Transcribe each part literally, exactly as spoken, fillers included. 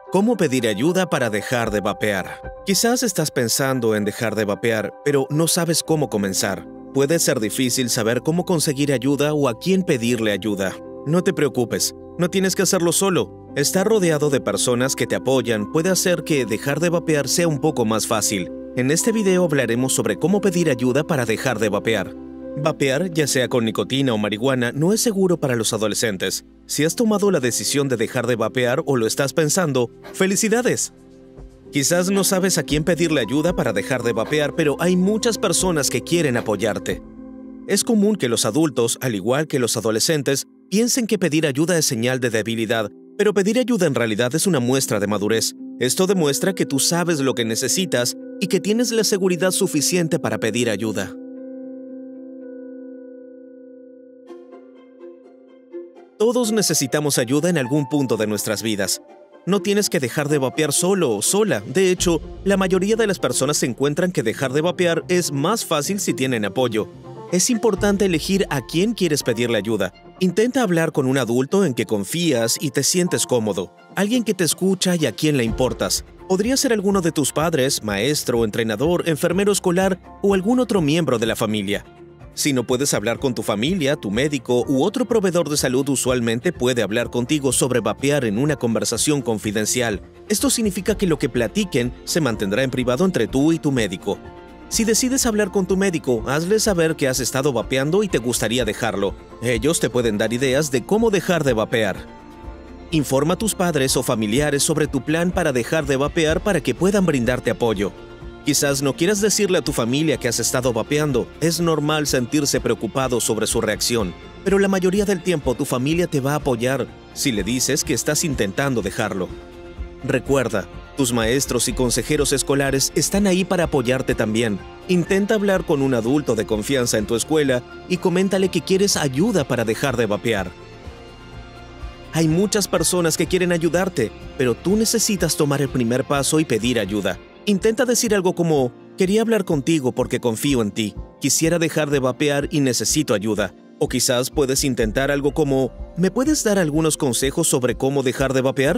¿Cómo pedir ayuda para dejar de vapear? Quizás estás pensando en dejar de vapear, pero no sabes cómo comenzar. Puede ser difícil saber cómo conseguir ayuda o a quién pedirle ayuda. No te preocupes, no tienes que hacerlo solo. Estar rodeado de personas que te apoyan puede hacer que dejar de vapear sea un poco más fácil. En este video hablaremos sobre cómo pedir ayuda para dejar de vapear. Vapear, ya sea con nicotina o marihuana, no es seguro para los adolescentes. Si has tomado la decisión de dejar de vapear o lo estás pensando, ¡felicidades! Quizás no sabes a quién pedirle ayuda para dejar de vapear, pero hay muchas personas que quieren apoyarte. Es común que los adultos, al igual que los adolescentes, piensen que pedir ayuda es señal de debilidad, pero pedir ayuda en realidad es una muestra de madurez. Esto demuestra que tú sabes lo que necesitas y que tienes la seguridad suficiente para pedir ayuda. Todos necesitamos ayuda en algún punto de nuestras vidas. No tienes que dejar de vapear solo o sola. De hecho, la mayoría de las personas se encuentran que dejar de vapear es más fácil si tienen apoyo. Es importante elegir a quién quieres pedirle ayuda. Intenta hablar con un adulto en que confías y te sientes cómodo. Alguien que te escucha y a quien le importas. Podría ser alguno de tus padres, maestro, entrenador, enfermero escolar o algún otro miembro de la familia. Si no puedes hablar con tu familia, tu médico u otro proveedor de salud usualmente puede hablar contigo sobre vapear en una conversación confidencial. Esto significa que lo que platiquen se mantendrá en privado entre tú y tu médico. Si decides hablar con tu médico, hazle saber que has estado vapeando y te gustaría dejarlo. Ellos te pueden dar ideas de cómo dejar de vapear. Informa a tus padres o familiares sobre tu plan para dejar de vapear para que puedan brindarte apoyo. Quizás no quieras decirle a tu familia que has estado vapeando. Es normal sentirse preocupado sobre su reacción, pero la mayoría del tiempo tu familia te va a apoyar si le dices que estás intentando dejarlo. Recuerda, tus maestros y consejeros escolares están ahí para apoyarte también. Intenta hablar con un adulto de confianza en tu escuela y coméntale que quieres ayuda para dejar de vapear. Hay muchas personas que quieren ayudarte, pero tú necesitas tomar el primer paso y pedir ayuda. Intenta decir algo como, quería hablar contigo porque confío en ti, quisiera dejar de vapear y necesito ayuda. O quizás puedes intentar algo como, ¿me puedes dar algunos consejos sobre cómo dejar de vapear?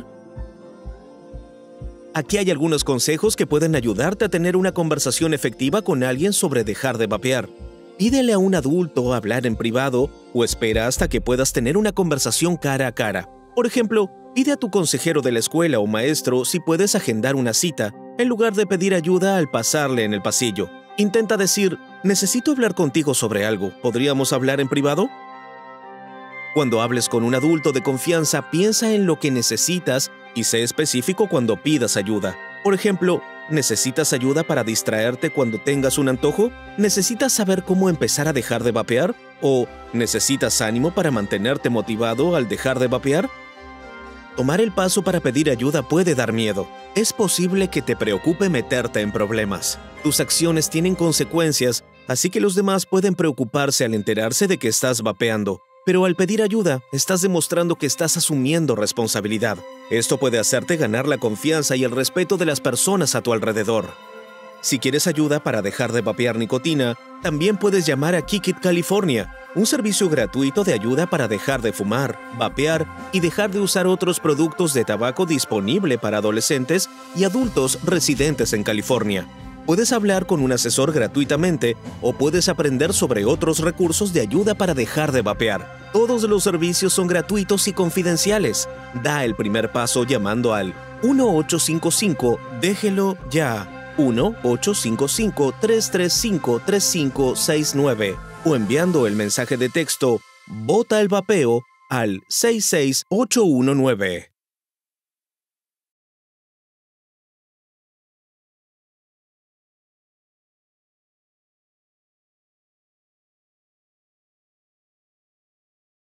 Aquí hay algunos consejos que pueden ayudarte a tener una conversación efectiva con alguien sobre dejar de vapear. Pídele a un adulto hablar en privado o espera hasta que puedas tener una conversación cara a cara. Por ejemplo, pide a tu consejero de la escuela o maestro si puedes agendar una cita, en lugar de pedir ayuda al pasarle en el pasillo. Intenta decir, necesito hablar contigo sobre algo, ¿podríamos hablar en privado? Cuando hables con un adulto de confianza, piensa en lo que necesitas y sé específico cuando pidas ayuda. Por ejemplo, ¿necesitas ayuda para distraerte cuando tengas un antojo? ¿Necesitas saber cómo empezar a dejar de vapear? ¿O necesitas ánimo para mantenerte motivado al dejar de vapear? Tomar el paso para pedir ayuda puede dar miedo. Es posible que te preocupe meterte en problemas. Tus acciones tienen consecuencias, así que los demás pueden preocuparse al enterarse de que estás vapeando. Pero al pedir ayuda, estás demostrando que estás asumiendo responsabilidad. Esto puede hacerte ganar la confianza y el respeto de las personas a tu alrededor. Si quieres ayuda para dejar de vapear nicotina, también puedes llamar a Kick It California, un servicio gratuito de ayuda para dejar de fumar, vapear y dejar de usar otros productos de tabaco disponible para adolescentes y adultos residentes en California. Puedes hablar con un asesor gratuitamente o puedes aprender sobre otros recursos de ayuda para dejar de vapear. Todos los servicios son gratuitos y confidenciales. Da el primer paso llamando al uno ocho cinco cinco, déjelo ya. uno ocho cinco cinco, tres tres cinco, tres cinco seis nueve o enviando el mensaje de texto Bota el vapeo al seis seis ocho uno nueve.